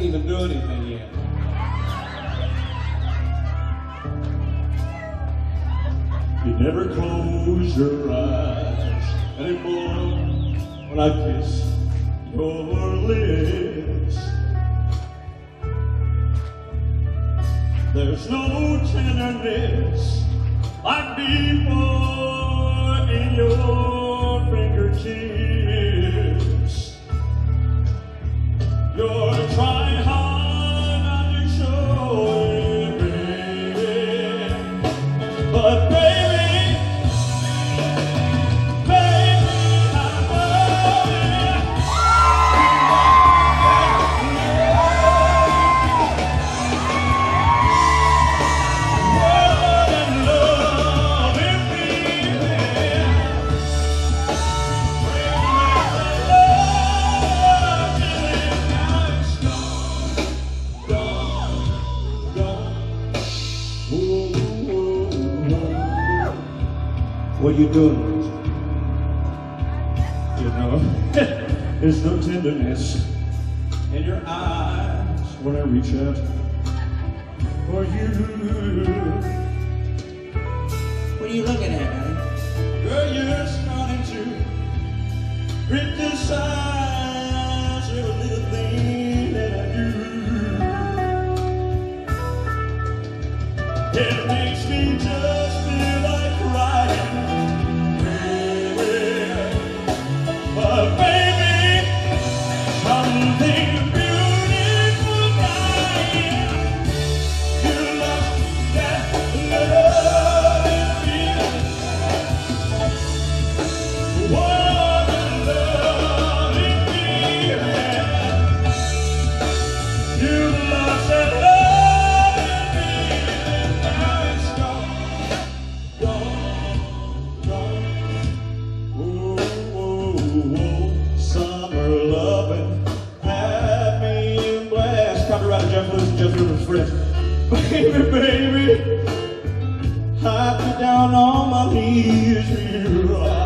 even do anything yet. You never close your eyes anymore when I kiss your lips. There's no tenderness like before in your fingertips. You're trying hard not to show it, baby, but baby, I know it. What in love is feeling. What are you doing? You know, there's no tenderness in your eyes when I reach out for you. What are you looking at, man? Girl, you're starting to criticize every little thing that I do. It makes me just feel like crying, baby. But baby, something beautiful dying. You lost that love and feeling. What a love and feeling. You lost that love and feeling. Now it's gone, gone, gone. Whoa, whoa, whoa. Summer loving had me in blast. Copyrighted Jeff Lewis and Jeff Rivers friends. Baby, baby, I put down on my knees for you.